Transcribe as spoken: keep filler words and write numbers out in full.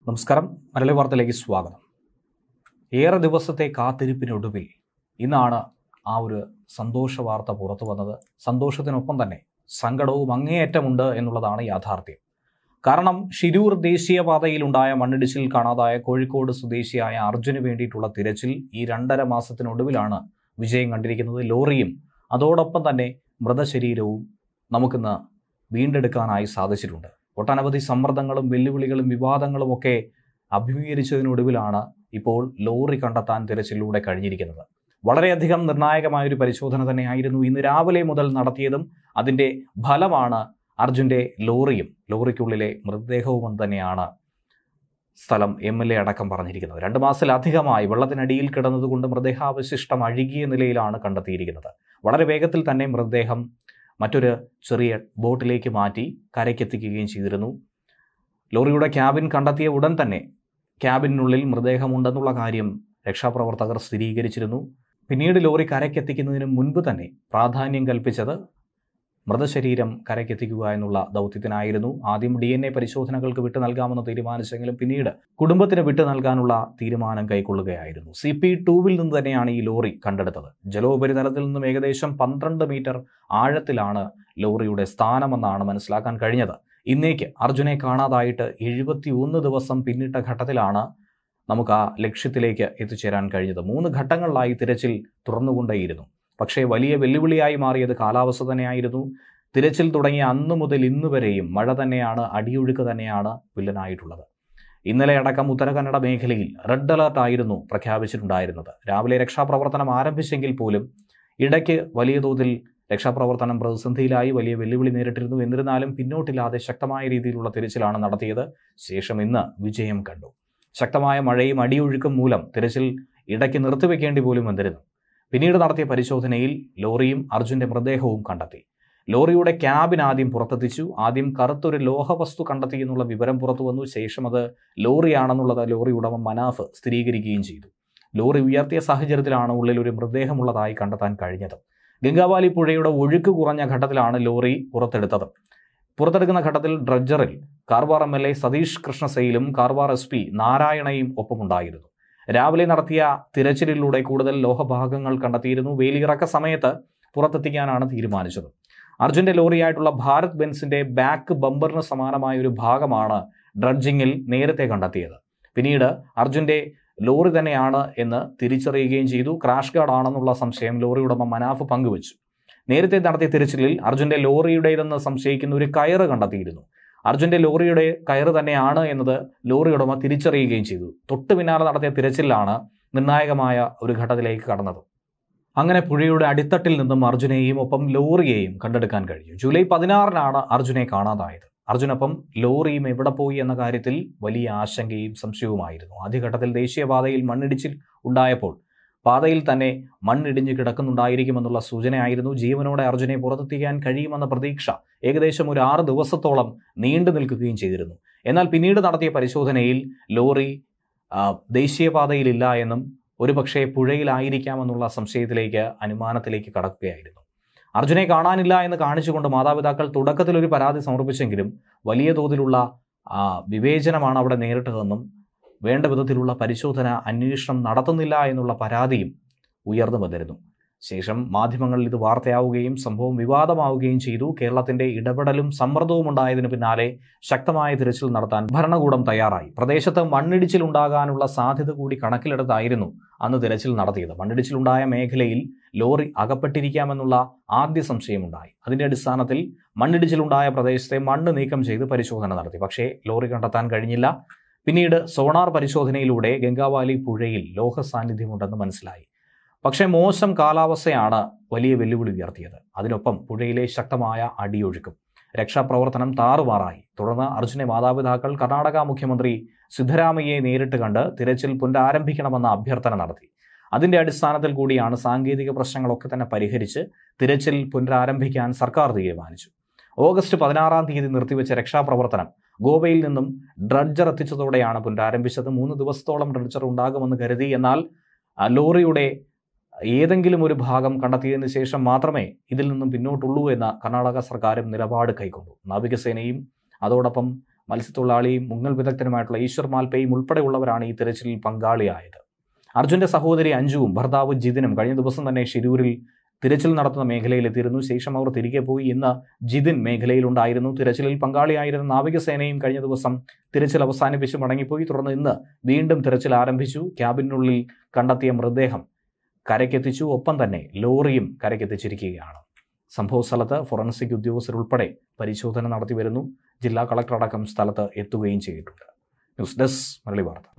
നമസ്കാരം. മലയാളി വാർത്തയിലേക്ക് സ്വാഗതം. ഏറെ ദിവസത്തെ കാത്തിരിപ്പിനൊടുവിൽ ഇന്നാണ് ആ ഒരു സന്തോഷ വാർത്ത പുറത്തു വന്നത്. സന്തോഷത്തിനൊപ്പം തന്നെ സങ്കടവും അങ്ങേയറ്റമുണ്ട് എന്നുള്ളതാണ് യാഥാർത്ഥ്യം. കാരണം ഷിരൂർ ദേശീയപാതയിലുണ്ടായ മണ്ണിടിച്ചിൽ കാണാതായ കോഴിക്കോട് സ്വദേശിയായ അർജുന് വേണ്ടിയിട്ടുള്ള തിരച്ചിൽ ഈ രണ്ടര മാസത്തിനൊടുവിലാണ് വിജയം കണ്ടിരിക്കുന്നത്. ലോറിയും അതോടൊപ്പം തന്നെ മൃതശരീരവും നമുക്കിന്ന് വീണ്ടെടുക്കാനായി സാധിച്ചിട്ടുണ്ട്. ഒട്ടനവധി സമ്മർദ്ദങ്ങളും വെല്ലുവിളികളും വിവാദങ്ങളും ഒക്കെ അഭിമുഖീകരിച്ചതിനൊടുവിലാണ് ഇപ്പോൾ ലോറി കണ്ടെത്താൻ തിരച്ചിലൂടെ കഴിഞ്ഞിരിക്കുന്നത്. വളരെയധികം നിർണായകമായൊരു പരിശോധന തന്നെയായിരുന്നു ഇന്ന് രാവിലെ മുതൽ നടത്തിയതും. അതിൻ്റെ ഫലമാണ് അർജുൻ്റെ ലോറിയും ലോറിക്കുള്ളിലെ മൃതദേഹവും തന്നെയാണ് സ്ഥലം എം എൽ എ അടക്കം പറഞ്ഞിരിക്കുന്നത്. രണ്ട് മാസത്തിലധികമായി വെള്ളത്തിനടിയിൽ കിടന്നതുകൊണ്ട് മൃതദേഹാവശിഷ്ടം അഴുകിയ നിലയിലാണ് കണ്ടെത്തിയിരിക്കുന്നത്. വളരെ വേഗത്തിൽ തന്നെ മൃതദേഹം മറ്റൊരു ചെറിയ ബോട്ടിലേക്ക് മാറ്റി കരയ്ക്കെത്തിക്കുകയും ചെയ്തിരുന്നു. ലോറിയുടെ ക്യാബിൻ കണ്ടെത്തിയ ഉടൻ തന്നെ ക്യാബിനുള്ളിൽ മൃതദേഹമുണ്ടെന്നുള്ള കാര്യം രക്ഷാപ്രവർത്തകർ സ്ഥിരീകരിച്ചിരുന്നു. പിന്നീട് ലോറി കരയ്ക്കെത്തിക്കുന്നതിന് മുൻപ് തന്നെ പ്രാധാന്യം കൽപ്പിച്ചത് മൃതശരീരം കരയ്ക്കെത്തിക്കുക എന്നുള്ള ദൗത്യത്തിനായിരുന്നു. ആദ്യം ഡി എൻ എ പരിശോധനകൾക്ക് വിട്ടു നൽകാമെന്ന് തീരുമാനിച്ചെങ്കിലും പിന്നീട് കുടുംബത്തിന് വിട്ടു നൽകാനുള്ള തീരുമാനം കൈക്കൊള്ളുകയായിരുന്നു. സി പി ടൂവിൽ നിന്ന് തന്നെയാണ് ഈ ലോറി കണ്ടെടുത്തത്. ജലോപരിതലത്തിൽ നിന്നും ഏകദേശം പന്ത്രണ്ട് മീറ്റർ ആഴത്തിലാണ് ലോറിയുടെ സ്ഥാനമെന്നാണ് മനസ്സിലാക്കാൻ കഴിഞ്ഞത്. ഇന്നേക്ക് അർജുനെ കാണാതായിട്ട് എഴുപത്തി ഒന്ന് ദിവസം പിന്നിട്ട ഘട്ടത്തിലാണ് നമുക്ക് ആ ലക്ഷ്യത്തിലേക്ക് എത്തിച്ചേരാൻ കഴിഞ്ഞത്. മൂന്ന് ഘട്ടങ്ങളിലായി തിരച്ചിൽ തുറന്നുകൊണ്ടേയിരുന്നു. പക്ഷേ വലിയ വെല്ലുവിളിയായി മാറിയത് കാലാവസ്ഥ തന്നെയായിരുന്നു. തിരച്ചിൽ തുടങ്ങിയ അന്ന് മുതൽ ഇന്ന് വരെയും മഴ തന്നെയാണ്, അടിയൊഴുക്ക് തന്നെയാണ് വില്ലനായിട്ടുള്ളത്. ഇന്നലെ അടക്കം ഉത്തര കന്നഡ മേഖലയിൽ റെഡ് അലർട്ട് ആയിരുന്നു പ്രഖ്യാപിച്ചിട്ടുണ്ടായിരുന്നത്. രാവിലെ രക്ഷാപ്രവർത്തനം ആരംഭിച്ചെങ്കിൽ പോലും ഇടയ്ക്ക് വലിയ തോതിൽ രക്ഷാപ്രവർത്തനം പ്രതിസന്ധിയിലായി, വലിയ വെല്ലുവിളി നേരിട്ടിരുന്നു. എന്നിരുന്നാലും പിന്നോട്ടില്ലാതെ ശക്തമായ രീതിയിലുള്ള തിരച്ചിലാണ് നടത്തിയത്. ശേഷം ഇന്ന് വിജയം കണ്ടു. ശക്തമായ മഴയും അടിയൊഴുക്കും മൂലം തിരച്ചിൽ ഇടയ്ക്ക് നിർത്തിവെക്കേണ്ടി പോലും വന്നിരുന്നു. പിന്നീട് നടത്തിയ പരിശോധനയിൽ ലോറിയും അർജുൻ്റെ മൃതദേഹവും കണ്ടെത്തി. ലോറിയുടെ ക്യാബിൻ ആദ്യം പുറത്തെത്തിച്ചു. ആദ്യം കറുത്തൊരു ലോഹവസ്തു കണ്ടെത്തി എന്നുള്ള വിവരം പുറത്തു വന്നു. ശേഷം അത് ലോറിയാണെന്നുള്ളത് ലോറി ഉടമ മനാഫ് സ്ഥിരീകരിക്കുകയും ചെയ്തു. ലോറി ഉയർത്തിയ സാഹചര്യത്തിലാണ് ഉള്ളിൽ ഒരു മൃതദേഹമുള്ളതായി കണ്ടെത്താൻ കഴിഞ്ഞത്. ഗംഗാവാലി പുഴയുടെ ഒഴുക്ക് കുറഞ്ഞ ഘട്ടത്തിലാണ് ലോറി പുറത്തെടുത്തത്. പുറത്തെടുക്കുന്ന ഘട്ടത്തിൽ ഡ്രഡ്ജറിൽ Karwar M L A Satish കൃഷ്ണസെയിലും കാർവാർ എസ് പി നാരായണയും ഒപ്പമുണ്ടായിരുന്നു. രാവിലെ നടത്തിയ തിരച്ചിലിലൂടെ കൂടുതൽ ലോഹഭാഗങ്ങൾ കണ്ടെത്തിയിരുന്നു. വേലിയിറക്ക സമയത്ത് പുറത്തെത്തിക്കാനാണ് തീരുമാനിച്ചത്. അർജുൻ്റെ ലോറിയായിട്ടുള്ള ഭാരത് ബെൻസിന്റെ ബാക്ക് ബമ്പറിന് സമാനമായ ഒരു ഭാഗമാണ് ഡ്രഡ്ജിങ്ങിൽ നേരത്തെ കണ്ടെത്തിയത്. പിന്നീട് അർജുൻ്റെ ലോറി തന്നെയാണ് എന്ന് തിരിച്ചറിയുകയും ചെയ്തു. ക്രാഷ് ഗാർഡ് ആണെന്നുള്ള സംശയം ലോറി ഉടമ മനാഫ് പങ്കുവച്ചു. നേരത്തെ നടത്തിയ തിരച്ചിലിൽ അർജുൻ്റെ ലോറിയുടേതെന്ന് സംശയിക്കുന്ന ഒരു കയറ് കണ്ടെത്തിയിരുന്നു. അർജുൻ്റെ ലോറിയുടെ കയറ് തന്നെയാണ് എന്നത് ലോറി ഉടമ തിരിച്ചറിയുകയും ചെയ്തു. തൊട്ടു പിന്നാലെ നടത്തിയ തിരച്ചിലാണ് നിർണായകമായ ഒരു ഘട്ടത്തിലേക്ക് കടന്നത്. അങ്ങനെ പുഴയുടെ അടിത്തട്ടിൽ നിന്നും അർജുനെയും ഒപ്പം ലോറിയെയും കണ്ടെടുക്കാൻ കഴിഞ്ഞു. ജൂലൈ പതിനാറിനാണ് അർജുനെ കാണാതായത്. അർജുനൊപ്പം ലോറിയും എവിടെ പോയി എന്ന കാര്യത്തിൽ വലിയ ആശങ്കയും സംശയവുമായിരുന്നു. ആദ്യഘട്ടത്തിൽ ദേശീയപാതയിൽ മണ്ണിടിച്ചിൽ ഉണ്ടായപ്പോൾ പാതയിൽ തന്നെ മണ്ണിടിഞ്ഞ് കിടക്കുന്നുണ്ടായിരിക്കുമെന്നുള്ള സൂചനയായിരുന്നു. ജീവനോടെ അർജുനെ പുറത്തെത്തിക്കാൻ കഴിയുമെന്ന പ്രതീക്ഷ ഏകദേശം ഒരു ആറ് ദിവസത്തോളം നീണ്ടു നിൽക്കുകയും ചെയ്തിരുന്നു. എന്നാൽ പിന്നീട് നടത്തിയ പരിശോധനയിൽ ലോറി ദേശീയപാതയിലില്ല എന്നും ഒരുപക്ഷെ പുഴയിലായിരിക്കാമെന്നുള്ള സംശയത്തിലേക്ക് അനുമാനത്തിലേക്ക് കടക്കുകയായിരുന്നു. അർജുനെ കാണാനില്ല എന്ന് കാണിച്ചുകൊണ്ട് മാതാപിതാക്കൾ തുടക്കത്തിൽ ഒരു പരാതി സമർപ്പിച്ചെങ്കിലും വലിയ തോതിലുള്ള വിവേചനമാണ് അവിടെ നേരിട്ടതെന്നും വേണ്ട വിധത്തിലുള്ള പരിശോധന അന്വേഷണം നടത്തുന്നില്ല എന്നുള്ള പരാതിയും ഉയർന്നു വന്നിരുന്നു. ശേഷം മാധ്യമങ്ങളിൽ ഇത് വാർത്തയാവുകയും സംഭവം വിവാദമാവുകയും ചെയ്തു. കേരളത്തിന്റെ ഇടപെടലും സമ്മർദ്ദവും ഉണ്ടായതിനു പിന്നാലെ ശക്തമായ തിരച്ചിൽ നടത്താൻ ഭരണകൂടം തയ്യാറായി. പ്രദേശത്ത് മണ്ണിടിച്ചിൽ ഉണ്ടാകാനുള്ള സാധ്യത കൂടി കണക്കിലെടുത്തായിരുന്നു അന്ന് തിരച്ചിൽ നടത്തിയത്. മണ്ണിടിച്ചിലുണ്ടായ മേഖലയിൽ ലോറി അകപ്പെട്ടിരിക്കാമെന്നുള്ള ആദ്യ സംശയമുണ്ടായി. അതിന്റെ അടിസ്ഥാനത്തിൽ മണ്ണിടിച്ചിലുണ്ടായ പ്രദേശത്തെ മണ്ണ് നീക്കം ചെയ്ത് പരിശോധന നടത്തി. പക്ഷേ ലോറി കണ്ടെത്താൻ കഴിഞ്ഞില്ല. പിന്നീട് സോണാർ പരിശോധനയിലൂടെ ഗംഗാവാലി പുഴയിൽ ലോഹ സാന്നിധ്യമുണ്ടെന്ന് മനസ്സിലായി. പക്ഷേ മോശം കാലാവസ്ഥയാണ് വലിയ വെല്ലുവിളി ഉയർത്തിയത്. അതിനൊപ്പം പുഴയിലെ ശക്തമായ അടിയൊഴുക്കും. രക്ഷാപ്രവർത്തനം താറുമാറായി. തുടർന്ന് അർജുനെ മാതാപിതാക്കൾ കർണാടക മുഖ്യമന്ത്രി സിദ്ധരാമയ്യയെ നേരിട്ട് കണ്ട് തിരച്ചിൽ പുനരാരംഭിക്കണമെന്ന അഭ്യർത്ഥന നടത്തി. അതിന്റെ അടിസ്ഥാനത്തിൽ കൂടിയാണ് സാങ്കേതിക പ്രശ്നങ്ങളൊക്കെ തന്നെ പരിഹരിച്ച് തിരച്ചിൽ പുനരാരംഭിക്കാൻ സർക്കാർ തീരുമാനിച്ചു. ഓഗസ്റ്റ് പതിനാറാം തീയതി നിർത്തിവെച്ച രക്ഷാപ്രവർത്തനം ഗോവയിൽ നിന്നും ഡ്രഡ്ജർ എത്തിച്ചതോടെയാണ് പുനരാരംഭിച്ചത്. മൂന്ന് ദിവസത്തോളം ഡ്രഡ്ജർ ഉണ്ടാകുമെന്ന് കരുതി. എന്നാൽ ലോറിയുടെ ഏതെങ്കിലും ഒരു ഭാഗം കണ്ടെത്തിയതിനു ശേഷം മാത്രമേ ഇതിൽ നിന്നും പിന്നോട്ടുള്ളൂ എന്ന കർണാടക സർക്കാരും നിലപാട് കൈക്കൊണ്ടു. നാവികസേനയും അതോടൊപ്പം മത്സ്യത്തൊഴിലാളിയും മുങ്ങൽ വിദഗ്ധനുമായിട്ടുള്ള ഈശ്വർ മാൽപേയും ഉൾപ്പെടെയുള്ളവരാണ് ഈ തിരച്ചിലിൽ പങ്കാളിയായത്. അർജുന്റെ സഹോദരി അഞ്ജുവും ഭർത്താവ് ജിതിനും കഴിഞ്ഞ ദിവസം തന്നെ ഷിരൂരിൽ തിരച്ചിൽ നടത്തുന്ന മേഖലയിലെത്തിയിരുന്നു. ശേഷം അവർ തിരികെ പോയി. ഇന്ന് ജിതിൻ മേഖലയിലുണ്ടായിരുന്നു. തിരച്ചിലിൽ പങ്കാളിയായിരുന്ന നാവികസേനയും കഴിഞ്ഞ ദിവസം തിരച്ചിൽ അവസാനിപ്പിച്ച് മടങ്ങിപ്പോയി. തുടർന്ന് ഇന്ന് വീണ്ടും തിരച്ചിൽ ആരംഭിച്ചു. ക്യാബിനുള്ളിൽ കണ്ടെത്തിയ മൃതദേഹം കരയ്ക്കെത്തിച്ചു. ഒപ്പം തന്നെ ലോറിയും കരയ്ക്കെത്തിച്ചിരിക്കുകയാണ്. സംഭവ സ്ഥലത്ത് ഫോറൻസിക് ഉദ്യോഗസ്ഥരുൾപ്പെടെ പരിശോധന നടത്തി വരുന്നു. ജില്ലാ കളക്ടർ അടക്കം സ്ഥലത്ത് എത്തുകയും ചെയ്തിട്ടുണ്ട്. ന്യൂസ് ഡെസ്ക് മലയാളി വാർത്ത.